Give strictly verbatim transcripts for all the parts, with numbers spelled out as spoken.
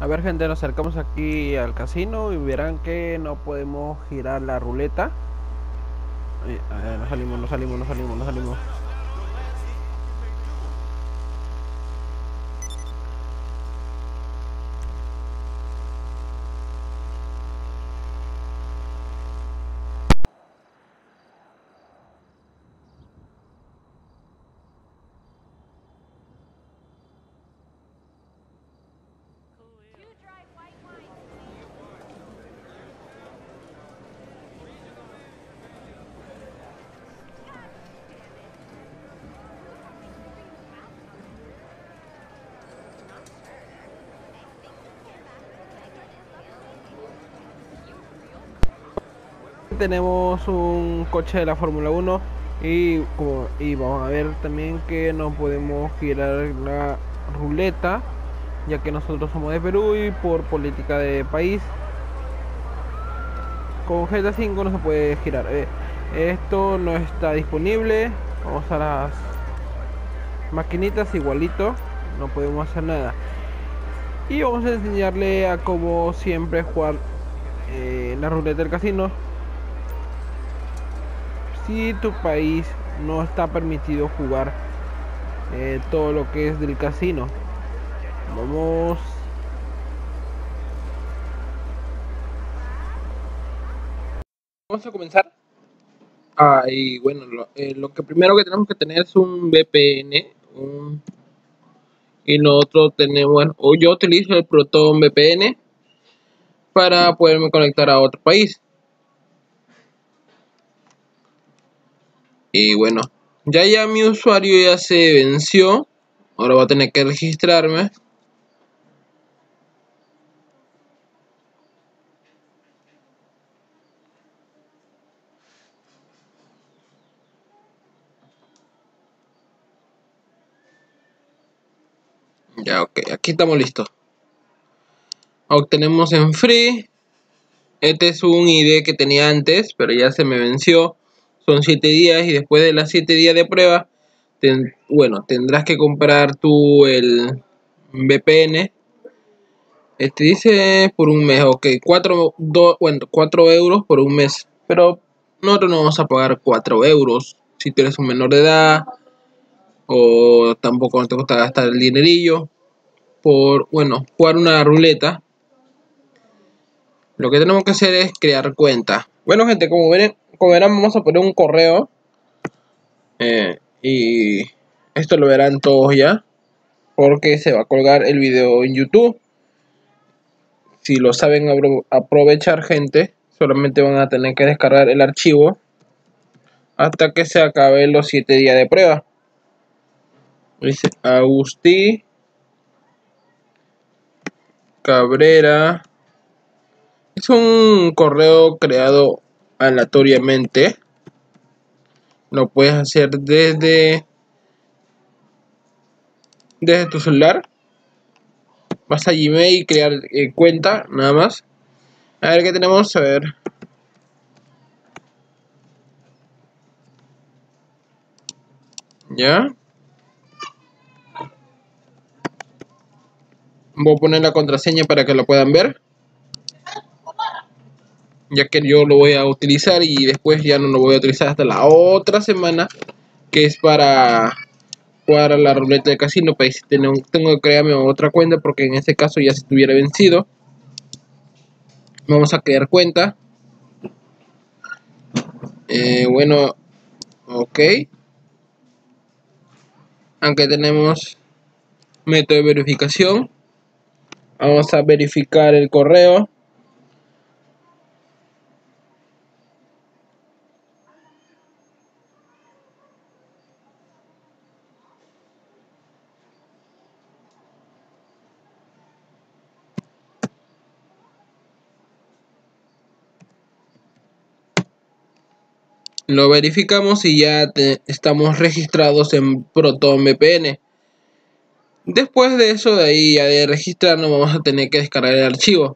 A ver, gente, nos acercamos aquí al casino y verán que no podemos girar la ruleta. Ay, a ver, no salimos, no salimos, no salimos, no salimos. Tenemos un coche de la Fórmula uno y, como, y vamos a ver también que no podemos girar la ruleta, ya que nosotros somos de Perú y por política de país con G T A cinco no se puede girar. Eh, esto no está disponible. Vamos a las maquinitas igualito, no podemos hacer nada. Y vamos a enseñarle a cómo siempre jugar eh, la ruleta del casino. Si tu país no está permitido jugar eh, todo lo que es del casino, vamos vamos a comenzar. Ah, y bueno, lo, eh, lo que primero que tenemos que tener es un V P N. Un, y nosotros tenemos, bueno, o yo utilizo el Proton V P N para poderme conectar a otro país. Y bueno, ya ya mi usuario ya se venció. Ahora voy a tener que registrarme. Ya, ok, aquí estamos listos. Obtenemos en free. Este es un I D que tenía antes, pero ya se me venció. Son siete días y después de las siete días de prueba, ten, bueno, tendrás que comprar tú el V P N. Este dice por un mes, ok, cuatro, bueno, cuatro euros por un mes. Pero nosotros no vamos a pagar cuatro euros si tú eres un menor de edad o tampoco no te gusta gastar el dinerillo por, bueno, jugar una ruleta. Lo que tenemos que hacer es crear cuenta. Bueno, gente, como ven, como verán, vamos a poner un correo. Eh, y esto lo verán todos ya, porque se va a colgar el video en YouTube. Si lo saben aprovechar, gente, solamente van a tener que descargar el archivo hasta que se acaben los siete días de prueba. Dice Agustí Cabrera. Es un correo creado aleatoriamente. Lo puedes hacer desde desde tu celular. Vas a Gmail y crear eh, cuenta, nada más. A ver qué tenemos, a ver. Ya. Voy a poner la contraseña para que lo puedan ver, ya que yo lo voy a utilizar y después ya no lo voy a utilizar hasta la otra semana, que es para jugar a la ruleta de casino. Pues tengo, tengo que crearme otra cuenta porque en este caso ya se estuviera vencido. Vamos a crear cuenta. Eh, bueno, ok. Aunque tenemos método de verificación. Vamos a verificar el correo. Lo verificamos y ya te, estamos registrados en Proton V P N. Después de eso, de ahí ya de registrarnos, vamos a tener que descargar el archivo.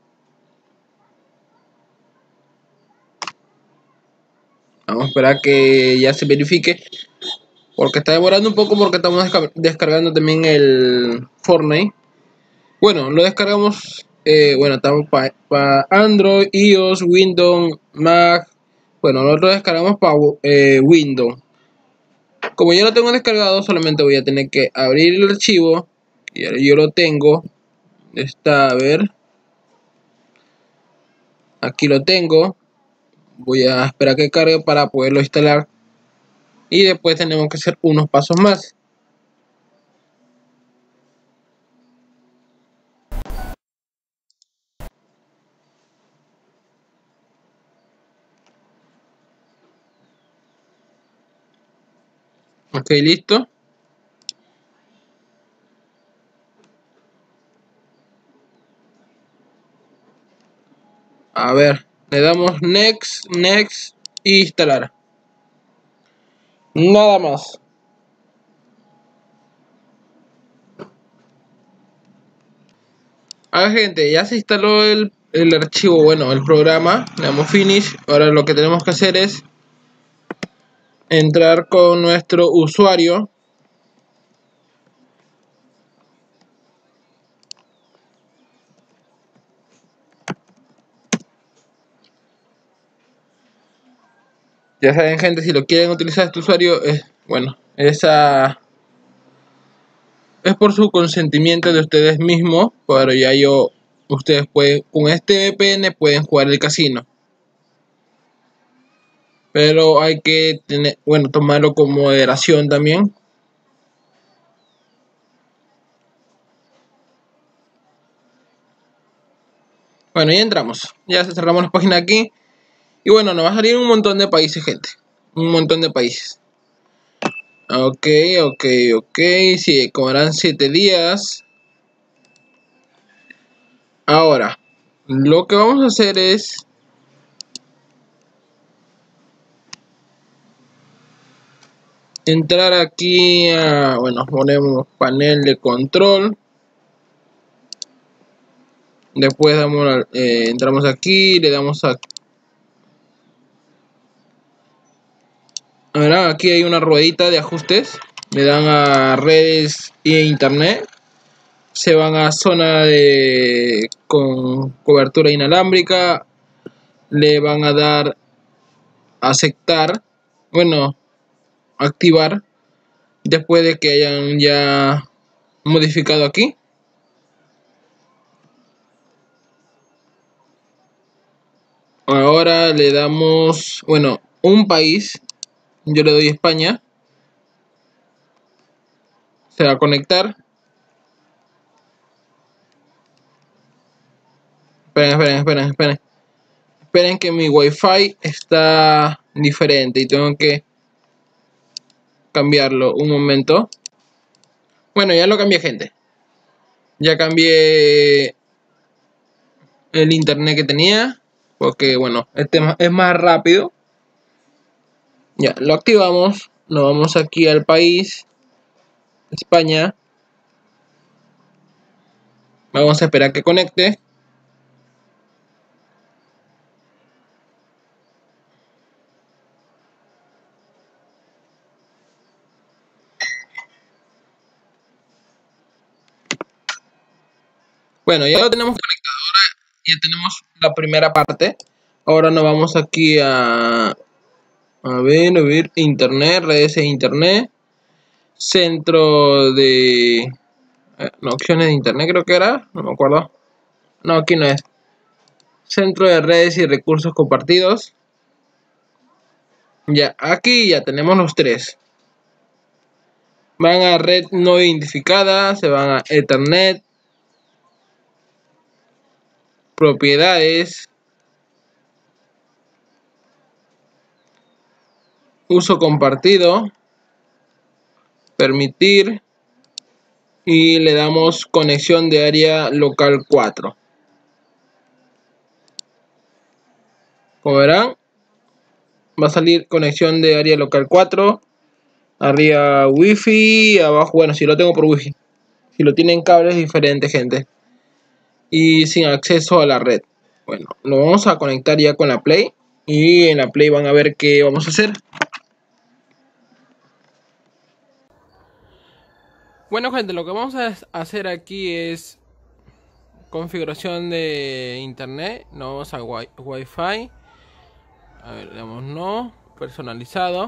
Vamos a esperar que ya se verifique, porque está demorando un poco porque estamos descargando también el Fortnite. Bueno, lo descargamos, eh, bueno, estamos para pa Android, iOS, Windows, Mac. Bueno, nosotros descargamos para eh, Windows. Como ya lo tengo descargado, solamente voy a tener que abrir el archivo. Y ahora yo lo tengo. Está, a ver. Aquí lo tengo. Voy a esperar que cargue para poderlo instalar. Y después tenemos que hacer unos pasos más. Ok, listo. A ver, le damos next, next e instalar. Nada más. A ver, gente, ya se instaló el, el archivo, bueno, el programa. Le damos finish. Ahora lo que tenemos que hacer es entrar con nuestro usuario. Ya saben, gente, si lo quieren utilizar este usuario, es bueno, esa es por su consentimiento de ustedes mismos, pero ya yo, ustedes pueden, con este V P N pueden jugar el casino. Pero hay que tener, bueno, tomarlo con moderación también. Bueno, ya entramos. Ya cerramos la página aquí. Y bueno, nos va a salir un montón de países, gente. Un montón de países. Ok, ok, ok. Sí, comerán siete días. Ahora, lo que vamos a hacer es entrar aquí a, bueno, ponemos panel de control. Después damos, eh, entramos aquí, le damos a... Ahora aquí hay una ruedita de ajustes. Le dan a redes e internet. Se van a zona de con cobertura inalámbrica. Le van a dar a aceptar. Bueno, activar. Después de que hayan ya modificado aquí. Ahora le damos, bueno, un país. Yo le doy España. Se va a conectar. Esperen, esperen, esperen, esperen. Esperen que mi wifi está diferente y tengo que cambiarlo. Un momento. Bueno, ya lo cambié, gente. Ya cambié el internet que tenía. Porque, bueno, este es más rápido. Ya, lo activamos. Nos vamos aquí al país. España. Vamos a esperar que conecte. Bueno, ya lo tenemos conectado. Ahora ya tenemos la primera parte. Ahora nos vamos aquí a... A ver, a ver, internet, redes e internet. Centro de... eh, no, opciones de internet creo que era. No me acuerdo. No, aquí no es. Centro de redes y recursos compartidos. Ya, aquí ya tenemos los tres. Van a red no identificada, se van a Ethernet, propiedades, uso compartido, permitir y le damos conexión de área local cuatro. Como verán, va a salir conexión de área local cuatro. Arriba wifi, abajo, bueno, si lo tengo por wifi. Si lo tienen cables diferentes, gente. Y sin acceso a la red. Bueno, lo vamos a conectar ya con la Play. Y en la Play van a ver qué vamos a hacer. Bueno, gente, lo que vamos a hacer aquí es Configuración de internet. Nos vamos a wi Wi-Fi. A ver, le damos no. Personalizado.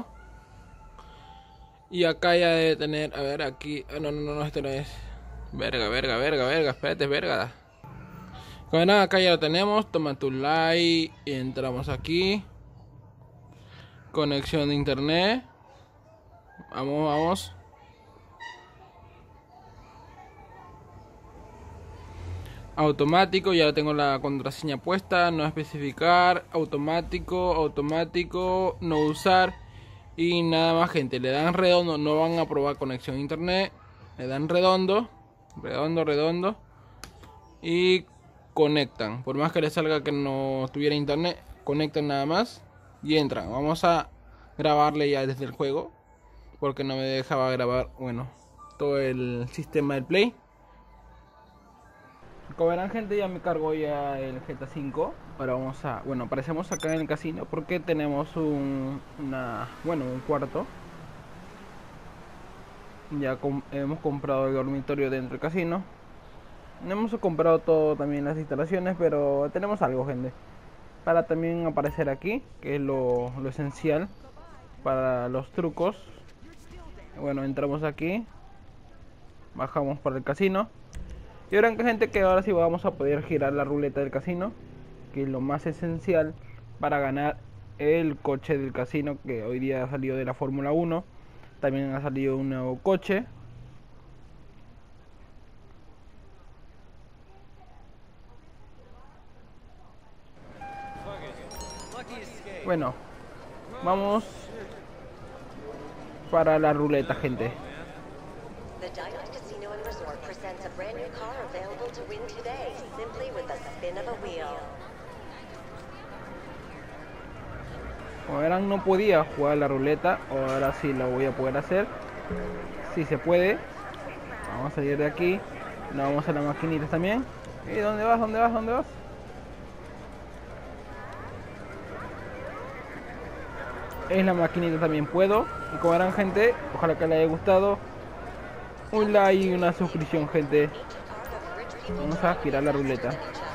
Y acá ya debe tener. A ver, aquí. Ah, no, no, no, no, este no es. Verga, verga, verga, verga. Espérate, verga. Bueno, acá ya lo tenemos. Toma tu like. Y entramos aquí. Conexión de internet. Vamos, vamos. Automático, ya tengo la contraseña puesta. No especificar. Automático, automático. No usar. Y nada más, gente. Le dan redondo. No van a probar conexión a internet. Le dan redondo. Redondo, redondo. Y conectan. Por más que les salga que no tuviera internet, conectan nada más. Y entran. Vamos a grabarle ya desde el juego. Porque no me dejaba grabar, bueno, todo el sistema del Play. Como verán, gente, ya me cargó ya el G T A cinco. Ahora vamos a, bueno, aparecemos acá en el casino porque tenemos un, una, bueno, un cuarto. Ya com hemos comprado el dormitorio dentro del casino. No hemos comprado todo, también las instalaciones, pero tenemos algo, gente, para también aparecer aquí, que es lo, lo esencial para los trucos. Bueno, entramos aquí, bajamos por el casino. Y verán que, gente, que ahora sí vamos a poder girar la ruleta del casino, que es lo más esencial para ganar el coche del casino, que hoy día ha salido de la Fórmula uno. También ha salido un nuevo coche. Bueno, vamos para la ruleta, gente. The Diamond Casino and Resort presents a brand new car available to win today, simply with the spin of a wheel. Como verán, no podía jugar la ruleta, ahora sí lo voy a poder hacer. Si se puede. Vamos a salir de aquí. Nos vamos a la maquinita también. ¿Y dónde vas? ¿Dónde vas? ¿Dónde vas? En la maquinita también puedo. Y como verán, gente, ojalá que les haya gustado. Un like y una suscripción, gente. Vamos a girar la ruleta.